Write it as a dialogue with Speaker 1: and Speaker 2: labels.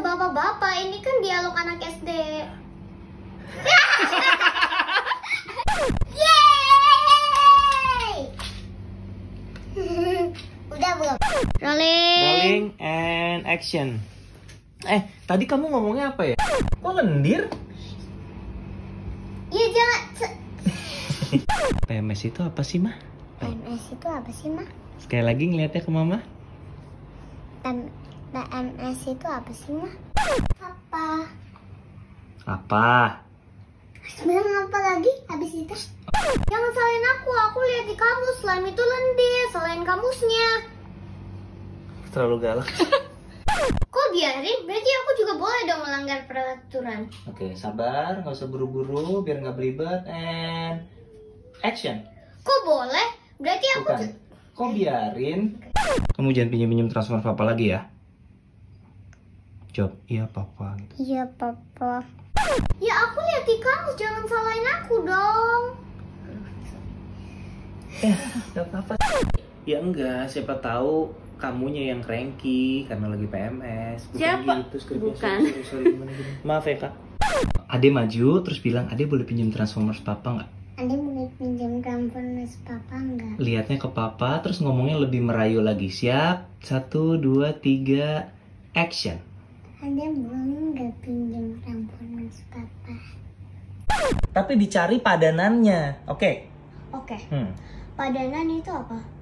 Speaker 1: bapak-bapak, ini kan dialog anak SD. Yeay! Udah belum?
Speaker 2: Rolling and action. Tadi kamu ngomongnya apa ya? Kok lendir?
Speaker 1: Ya jangan.
Speaker 2: PMS itu apa sih, Mah?
Speaker 1: PMS itu apa sih, Mah?
Speaker 2: Sekali lagi ngeliatnya ke Mama.
Speaker 1: PMS itu apa sih, Mah?
Speaker 2: Apa?
Speaker 1: Sebenarnya apa lagi habis itu? Jangan salahin aku lihat di kamus, slime itu lendir, salahin kamusnya.
Speaker 2: Terlalu galak.
Speaker 1: Kok biarin? Berarti aku juga boleh dong melanggar peraturan.
Speaker 2: Oke, sabar, nggak usah buru-buru biar nggak belibet. And action.
Speaker 1: Kok boleh? Berarti aku
Speaker 2: Bukan. Kok biarin? Kamu jangan pinjam-pinjam transfer papa lagi ya. Jawab, iya papa.
Speaker 1: Iya, Papa. Ya aku lihat di kamus, jangan salahin aku dong.
Speaker 2: Gak apa-apa. Ya enggak, siapa tahu kamunya yang cranky karena lagi PMS. Bukan
Speaker 3: Siapa?
Speaker 2: gitu, skripnya.
Speaker 3: Bukan.
Speaker 2: Sorry, gimana. Maaf ya kak. Ade maju terus bilang, Ade boleh pinjam Transformers papa nggak?
Speaker 1: Ade boleh pinjam Transformers Papa nggak?
Speaker 2: Lihatnya ke papa terus ngomongnya lebih merayu lagi. Siap? 1, 2, 3, action.
Speaker 1: Ade boleh nggak pinjam Transformers Papa?
Speaker 2: Tapi dicari padanannya, oke?
Speaker 1: Oke. Padanan itu apa?